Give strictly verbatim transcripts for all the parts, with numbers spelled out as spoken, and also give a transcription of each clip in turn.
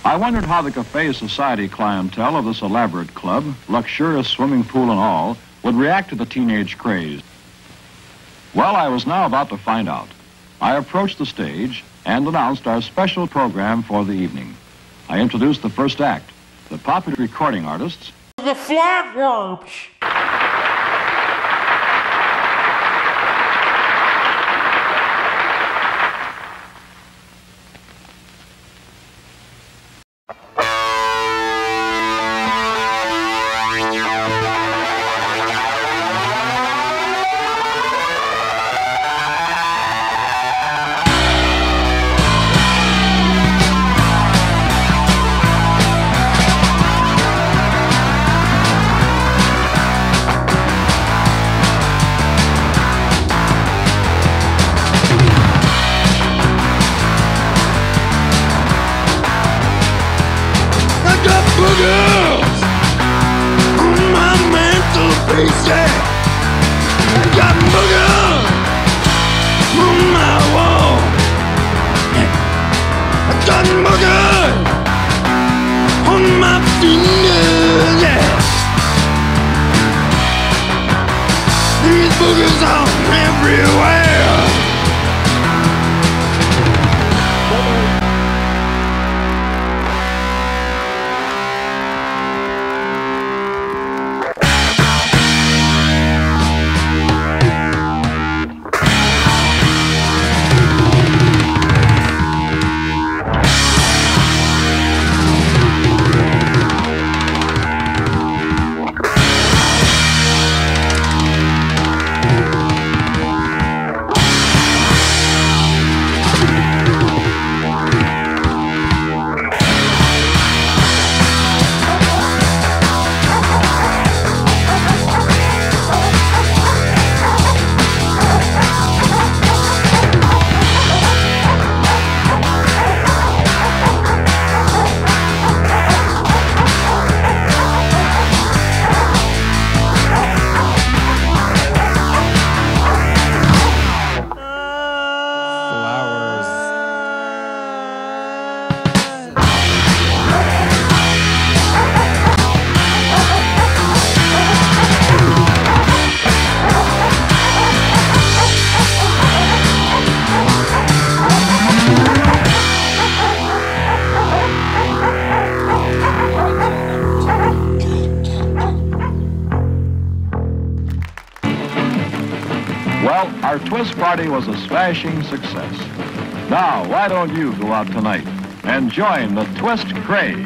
I wondered how the cafe society clientele of this elaborate club, luxurious swimming pool and all, would react to the teenage craze. Well, I was now about to find out. I approached the stage and announced our special program for the evening. I introduced the first act, the popular recording artists, the Flatworms. Boogers on my mantelpiece, yeah. I got boogers on my wall. I got boogers on my fingers, yeah. These boogers are everywhere. Well, our twist party was a smashing success. Now, why don't you go out tonight and join the Twist Craze?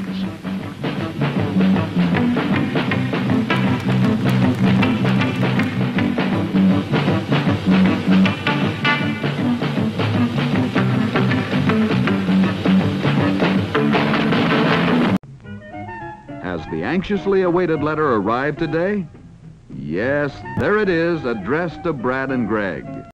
Has the anxiously awaited letter arrived today? Yes, there it is, addressed to Brad and Greg.